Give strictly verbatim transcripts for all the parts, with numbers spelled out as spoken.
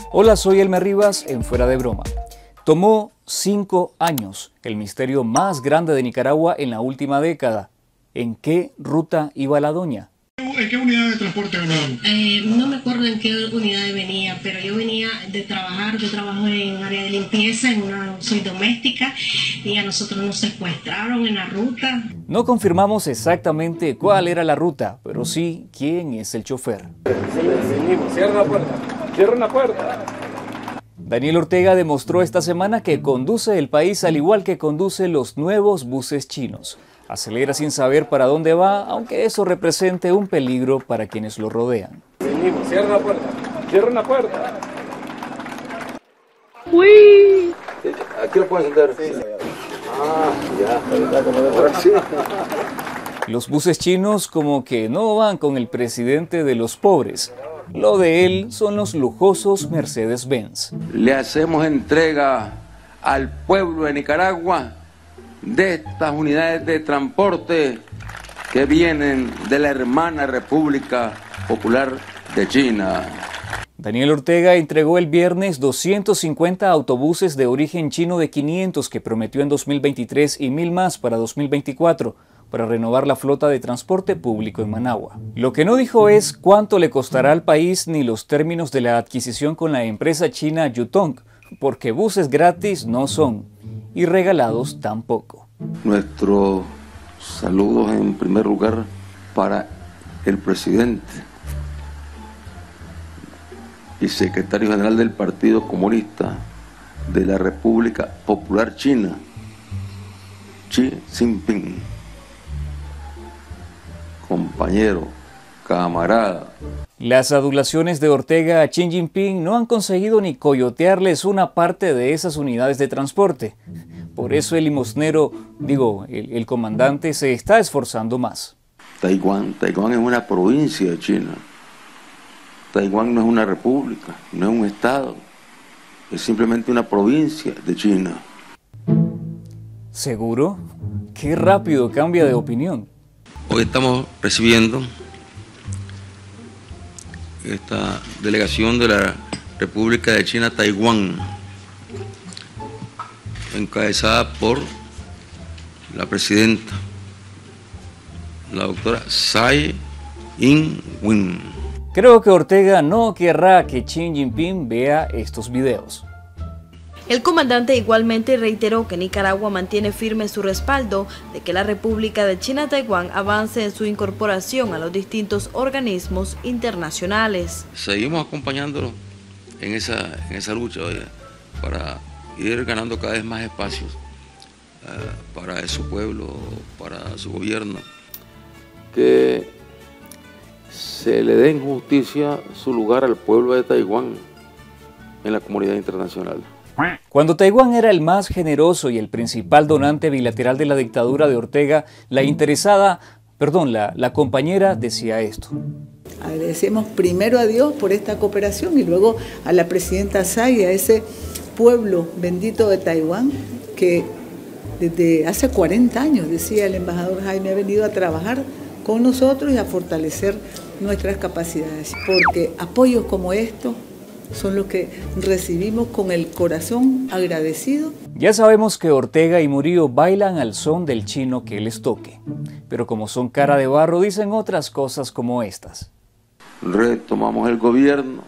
Hola, soy Elmer Rivas en Fuera de Broma. Tomó cinco años, el misterio más grande de Nicaragua en la última década. ¿En qué ruta iba la doña? ¿En qué unidad de transporte veníamos? Eh, no me acuerdo en qué unidad venía, pero yo venía de trabajar, yo trabajo en área de limpieza, en una, soy doméstica, y a nosotros nos secuestraron en la ruta. No confirmamos exactamente cuál era la ruta, pero sí quién es el chofer. Cierra la puerta, cierra la puerta. Daniel Ortega demostró esta semana que conduce el país al igual que conduce los nuevos buses chinos. Acelera sin saber para dónde va, aunque eso represente un peligro para quienes lo rodean. Cierra la puerta, cierra la puerta. Uy. Aquí lo puedes entender. Sí, sí. Ah, ya. Ahora sí. Los buses chinos como que no van con el presidente de los pobres. Lo de él son los lujosos Mercedes-Benz. Le hacemos entrega al pueblo de Nicaragua de estas unidades de transporte que vienen de la hermana República Popular de China. Daniel Ortega entregó el viernes doscientos cincuenta autobuses de origen chino de quinientos que prometió en dos mil veintitrés y mil más para dos mil veinticuatro para renovar la flota de transporte público en Managua. Lo que no dijo es cuánto le costará al país ni los términos de la adquisición con la empresa china Yutong, porque buses gratis no son y regalados tampoco. Nuestros saludos en primer lugar para el presidente y secretario general del Partido Comunista de la República Popular China, Xi Jinping. Compañero, camarada. Las adulaciones de Ortega a Xi Jinping no han conseguido ni coyotearles una parte de esas unidades de transporte. Por eso el limosnero, digo, el, el comandante se está esforzando más. Taiwán, Taiwán es una provincia de China. Taiwán no es una república, no es un estado. Es simplemente una provincia de China. ¿Seguro? Qué rápido cambia de opinión. Hoy estamos recibiendo esta delegación de la República de China, Taiwán, encabezada por la presidenta, la doctora Tsai Ing-wen. Creo que Ortega no querrá que Xi Jinping vea estos videos. El comandante igualmente reiteró que Nicaragua mantiene firme su respaldo de que la República de China-Taiwán avance en su incorporación a los distintos organismos internacionales. Seguimos acompañándolo en esa, en esa lucha, oye, para ir ganando cada vez más espacios uh, para su pueblo, para su gobierno. Que se le dé en justicia su lugar al pueblo de Taiwán en la comunidad internacional. Cuando Taiwán era el más generoso y el principal donante bilateral de la dictadura de Ortega, la interesada, perdón, la, la compañera decía esto. Agradecemos primero a Dios por esta cooperación y luego a la presidenta Tsai, a ese pueblo bendito de Taiwán que desde hace cuarenta años, decía el embajador Jaime, ha venido a trabajar con nosotros y a fortalecer nuestras capacidades, porque apoyos como estos son los que recibimos con el corazón agradecido. Ya sabemos que Ortega y Murillo bailan al son del chino que les toque, pero como son cara de barro dicen otras cosas como estas. Retomamos el gobierno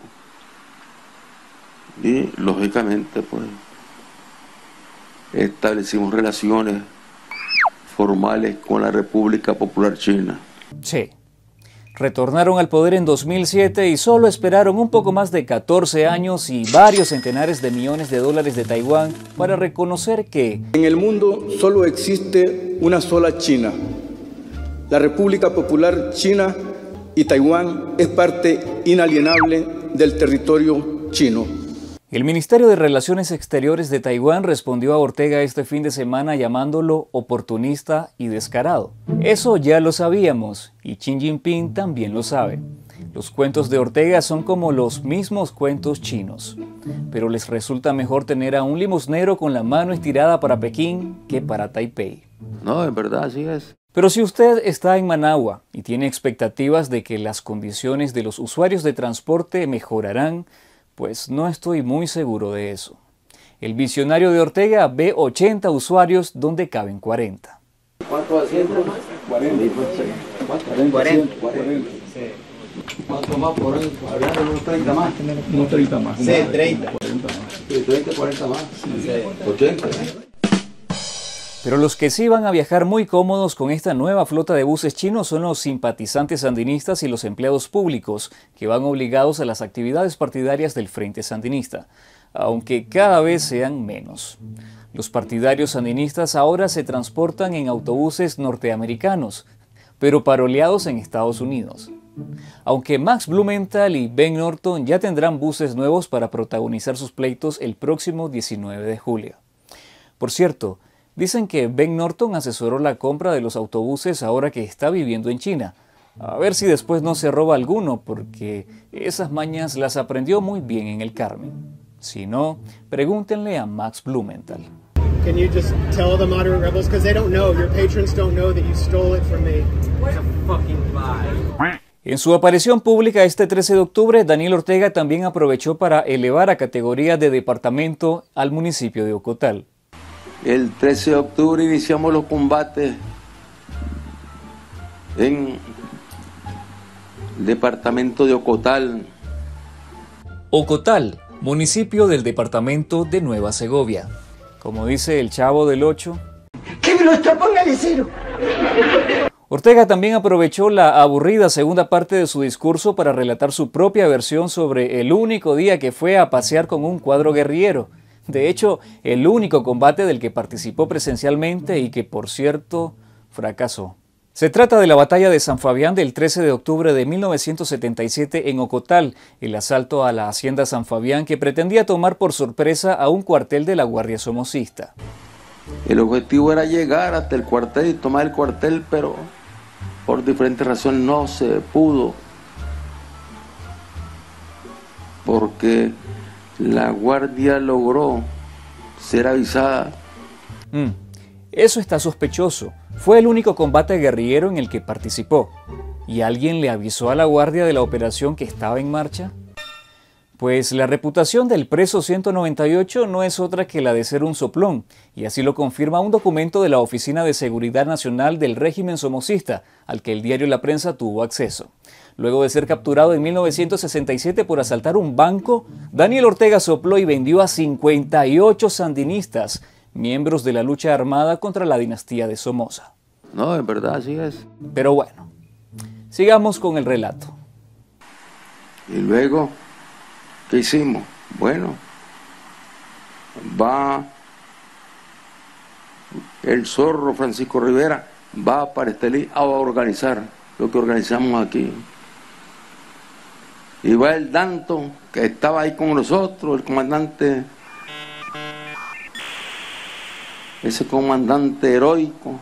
y lógicamente pues establecimos relaciones formales con la República Popular China. Sí. Retornaron al poder en dos mil siete y solo esperaron un poco más de catorce años y varios centenares de millones de dólares de Taiwán para reconocer que en el mundo solo existe una sola China. La República Popular China y Taiwán es parte inalienable del territorio chino. El Ministerio de Relaciones Exteriores de Taiwán respondió a Ortega este fin de semana llamándolo oportunista y descarado. Eso ya lo sabíamos y Xi Jinping también lo sabe. Los cuentos de Ortega son como los mismos cuentos chinos, pero les resulta mejor tener a un limosnero con la mano estirada para Pekín que para Taipei. No, en verdad así es. Pero si usted está en Managua y tiene expectativas de que las condiciones de los usuarios de transporte mejorarán, Pues no estoy muy seguro de eso. El visionario de Ortega ve ochenta usuarios donde caben cuarenta. ¿Cuántos asientos? cuarenta. cuarenta. cuarenta. ¿Cuánto más por ahí? Habría unos treinta más. Unos treinta más. Sí, treinta. Sí, treinta, cuarenta más. Sí. ochenta. Pero los que sí van a viajar muy cómodos con esta nueva flota de buses chinos son los simpatizantes sandinistas y los empleados públicos, que van obligados a las actividades partidarias del Frente Sandinista, aunque cada vez sean menos. Los partidarios sandinistas ahora se transportan en autobuses norteamericanos, pero paroleados en Estados Unidos. Aunque Max Blumenthal y Ben Norton ya tendrán buses nuevos para protagonizar sus pleitos el próximo diecinueve de julio. Por cierto, dicen que Ben Norton asesoró la compra de los autobuses ahora que está viviendo en China. A ver si después no se roba alguno, porque esas mañas las aprendió muy bien en el Carmen. Si no, pregúntenle a Max Blumenthal. Can you just tell the moderate rebels, because they don't know, your patrons don't know that you stole it from me. It's a fucking lie. En su aparición pública este trece de octubre, Daniel Ortega también aprovechó para elevar a categoría de departamento al municipio de Ocotal. El trece de octubre iniciamos los combates en el departamento de Ocotal. Ocotal, municipio del departamento de Nueva Segovia. Como dice el Chavo del Ocho, ¡que me lo está póngale cero! Ortega también aprovechó la aburrida segunda parte de su discurso para relatar su propia versión sobre el único día que fue a pasear con un cuadro guerrillero. De hecho, el único combate del que participó presencialmente y que, por cierto, fracasó. Se trata de la batalla de San Fabián del trece de octubre de mil novecientos setenta y siete en Ocotal, el asalto a la hacienda San Fabián que pretendía tomar por sorpresa a un cuartel de la Guardia Somocista. El objetivo era llegar hasta el cuartel y tomar el cuartel, pero por diferentes razones no se pudo, porque la guardia logró ser avisada. Mm, eso está sospechoso. Fue el único combate guerrillero en el que participó. ¿Y alguien le avisó a la guardia de la operación que estaba en marcha? Pues la reputación del preso ciento noventa y ocho no es otra que la de ser un soplón, y así lo confirma un documento de la Oficina de Seguridad Nacional del régimen somocista, al que el diario La Prensa tuvo acceso. Luego de ser capturado en mil novecientos sesenta y siete por asaltar un banco, Daniel Ortega sopló y vendió a cincuenta y ocho sandinistas, miembros de la lucha armada contra la dinastía de Somoza. No, en verdad así es. Pero bueno, sigamos con el relato. Y luego, ¿qué hicimos? Bueno, va el zorro Francisco Rivera, va para Estelí a organizar lo que organizamos aquí. Y va el Danto, que estaba ahí con nosotros, el comandante, ese comandante heroico,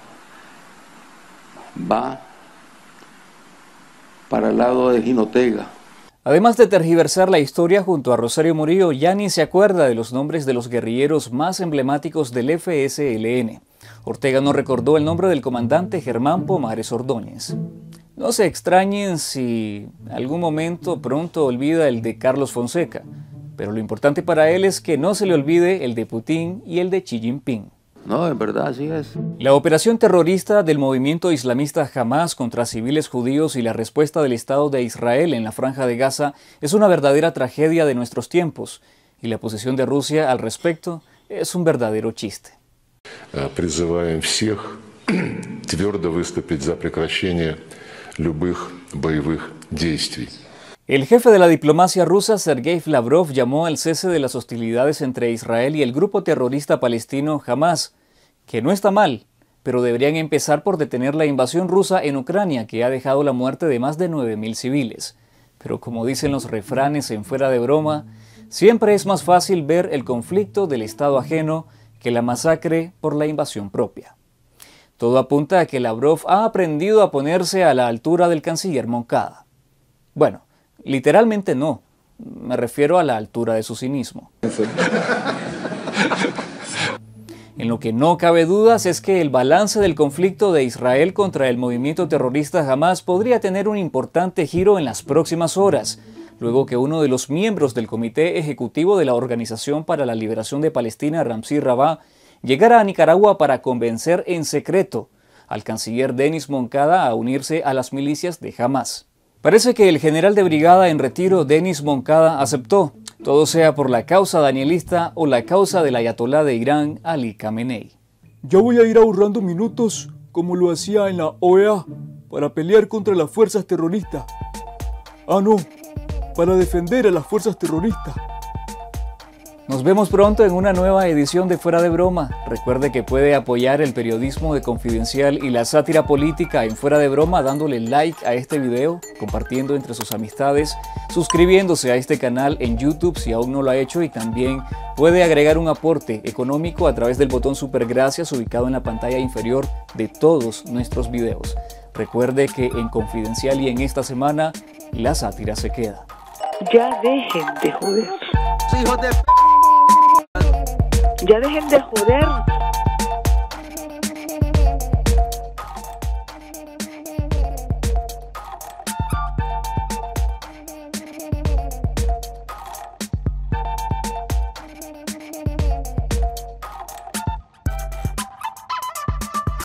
va para el lado de Jinotega. Además de tergiversar la historia junto a Rosario Murillo, ya ni se acuerda de los nombres de los guerrilleros más emblemáticos del F S L N. Ortega no recordó el nombre del comandante Germán Pomares Ordóñez. No se extrañen si algún momento pronto olvida el de Carlos Fonseca, pero lo importante para él es que no se le olvide el de Putin y el de Xi Jinping. No, en verdad así es. La operación terrorista del movimiento islamista Hamas contra civiles judíos y la respuesta del Estado de Israel en la Franja de Gaza es una verdadera tragedia de nuestros tiempos, y la posición de Rusia al respecto es un verdadero chiste. Призываем всех твердо выступить за прекращение любых боевых действий. El jefe de la diplomacia rusa, Sergei Lavrov, llamó al cese de las hostilidades entre Israel y el grupo terrorista palestino Hamas, que no está mal, pero deberían empezar por detener la invasión rusa en Ucrania, que ha dejado la muerte de más de nueve mil civiles. Pero como dicen los refranes en Fuera de Broma, siempre es más fácil ver el conflicto del Estado ajeno que la masacre por la invasión propia. Todo apunta a que Lavrov ha aprendido a ponerse a la altura del canciller Moncada. Bueno, literalmente no, me refiero a la altura de su cinismo. En lo que no cabe dudas es que el balance del conflicto de Israel contra el movimiento terrorista Hamas podría tener un importante giro en las próximas horas. luego que uno de los miembros del Comité Ejecutivo de la Organización para la Liberación de Palestina, Ramzi Rabah, llegara a Nicaragua para convencer en secreto al canciller Denis Moncada a unirse a las milicias de Hamás. Parece que el general de brigada en retiro, Denis Moncada, aceptó, todo sea por la causa danielista o la causa del ayatolá de Irán, Ali Khamenei. Ya voy a ir ahorrando minutos, como lo hacía en la O E A, para pelear contra las fuerzas terroristas. Ah, no, para defender a las fuerzas terroristas. Nos vemos pronto en una nueva edición de Fuera de Broma. Recuerde que puede apoyar el periodismo de Confidencial y la sátira política en Fuera de Broma dándole like a este video, compartiendo entre sus amistades, suscribiéndose a este canal en YouTube si aún no lo ha hecho, y también puede agregar un aporte económico a través del botón Super Gracias ubicado en la pantalla inferior de todos nuestros videos. Recuerde que en Confidencial y en esta semana, la sátira se queda. Ya dejen de joder. Ya dejen de joder.